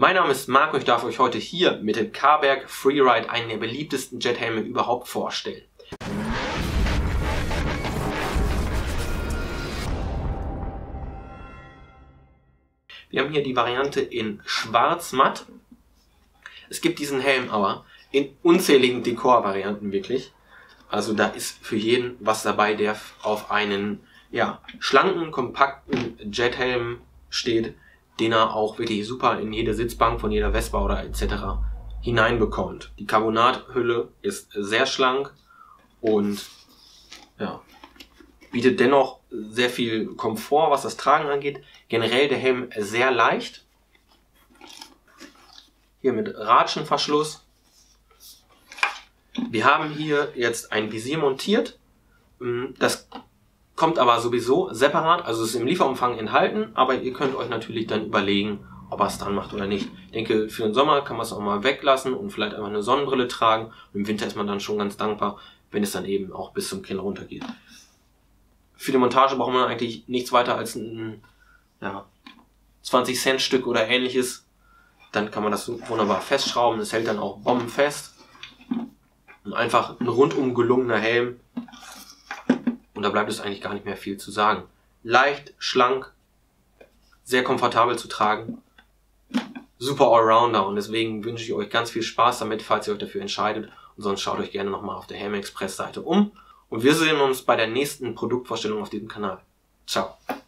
Mein Name ist Marco, ich darf euch heute hier mit dem Carberg Freeride einen der beliebtesten Jethelme überhaupt vorstellen. Wir haben hier die Variante in schwarz-matt. Es gibt diesen Helm aber in unzähligen Dekorvarianten wirklich. Also da ist für jeden was dabei, der auf einen schlanken, kompakten Jethelm steht, den er auch wirklich super in jede Sitzbank von jeder Vespa oder etc. hineinbekommt. Die Carbonathülle ist sehr schlank und bietet dennoch sehr viel Komfort, was das Tragen angeht. Generell der Helm sehr leicht. Hier mit Ratschenverschluss. Wir haben hier jetzt ein Visier montiert. Das kommt aber sowieso separat, also ist im Lieferumfang enthalten, aber ihr könnt euch natürlich dann überlegen, ob er es dran macht oder nicht. Ich denke, für den Sommer kann man es auch mal weglassen und vielleicht einfach eine Sonnenbrille tragen. Und im Winter ist man dann schon ganz dankbar, wenn es dann eben auch bis zum Kinn runtergeht. Für die Montage braucht man eigentlich nichts weiter als ein 20-Cent-Stück oder ähnliches. Dann kann man das wunderbar festschrauben. Es hält dann auch bombenfest. Und einfach ein rundum gelungener Helm. Und da bleibt es eigentlich gar nicht mehr viel zu sagen. Leicht, schlank, sehr komfortabel zu tragen. Super Allrounder und deswegen wünsche ich euch ganz viel Spaß damit, falls ihr euch dafür entscheidet. Und sonst schaut euch gerne nochmal auf der Helm Express Seite um. Und wir sehen uns bei der nächsten Produktvorstellung auf diesem Kanal. Ciao.